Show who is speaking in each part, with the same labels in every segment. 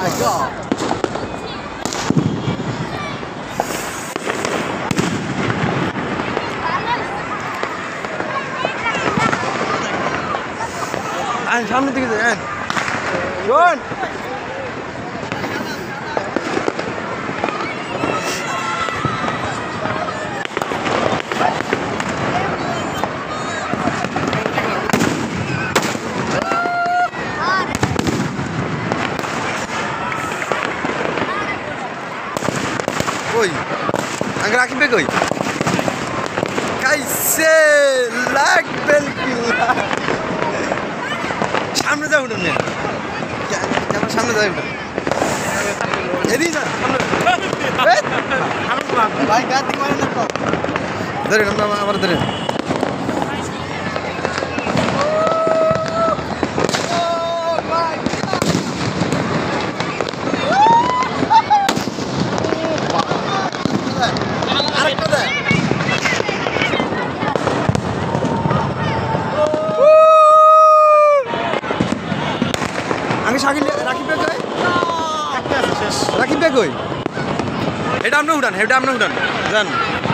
Speaker 1: my god. And সামনে দিকে যান শোন কই আগে রাখি বে কই কাইসে লাগবে সামনে যাও না ক্যামেরা সামনে যাও না এদিকে যা সামনে ভাই গাছ দিকে মারেন না ধরে আমরা আবার ধরে আমি শাকিল রাকিব বে কই একটা আছে শেষ রাকিব বে কই এটা আমরা উড়ান জান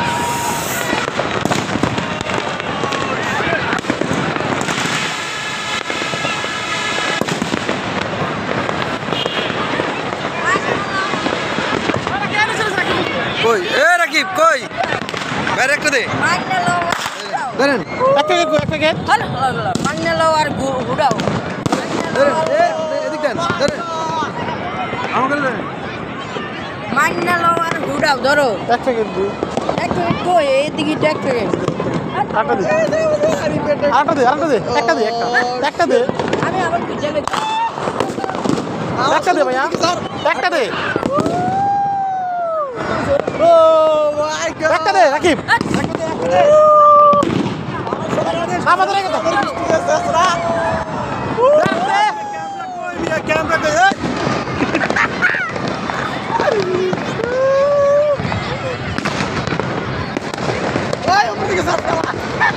Speaker 1: কই এ রাকিব কই বাইরে একটা দে ধরেন একটা গে হল মাগনা লাও আর ঘুরাও ধরেন এদিক দেন ধরেন আমাকে ধরেন মাগনা লাও আর ঘুরাও ধরো একটা গে কই এদিকে একটা গে আটা দে একটা দে আমি আবার ভিজে একটা দে ভাইয়া একটা দে ও মাই গড একটা দে রাকিব একটা দে আমাদের এখানে শেষরা দেখতে ক্যামেরা কই ওই ওপর দিকে সাপ করা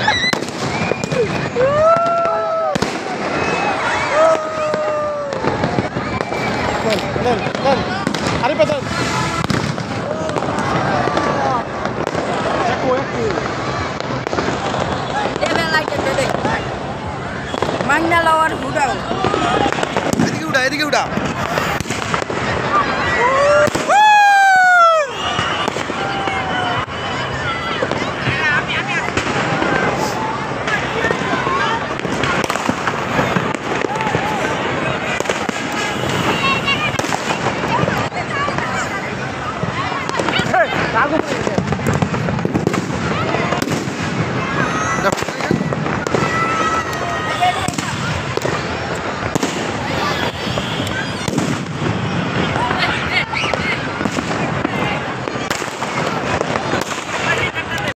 Speaker 1: নেন আরে পেছন মাগনা লাওয়ার ঘুরাও এদিকে উড়া